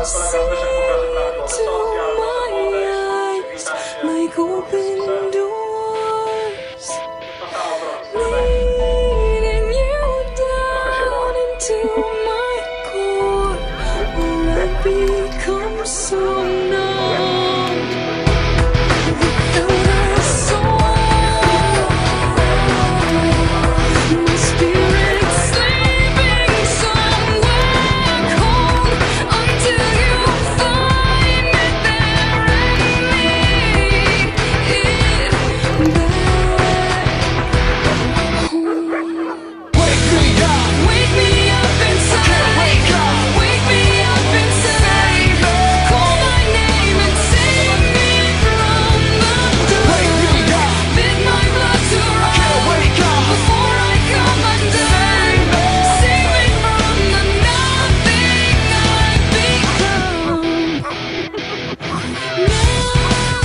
like open doors, leading you down into my core, where I become so numb without a soul. My spirit sleeping somewhere cold until you find me there and lead it back home. Wake me up inside. Wake me up inside. Call my name and save me from the dark. Bid my blood to run before I come undone. Save me from the nothing I've become. Now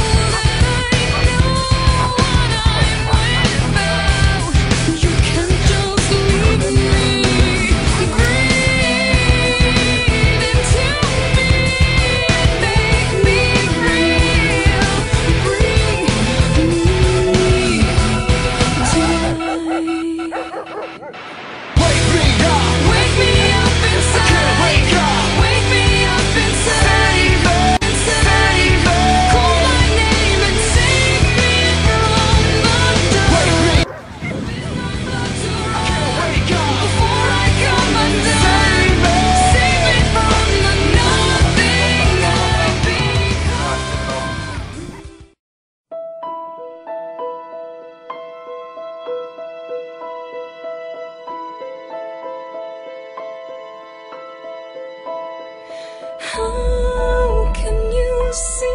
that I know what I'm without, you can't just leave me. Breathe into me, make me real. Bring me to Wake me up inside. Wake me up inside. Call my name and save me from the dark. Before I come undone, save me from the nothing I've become. How can you see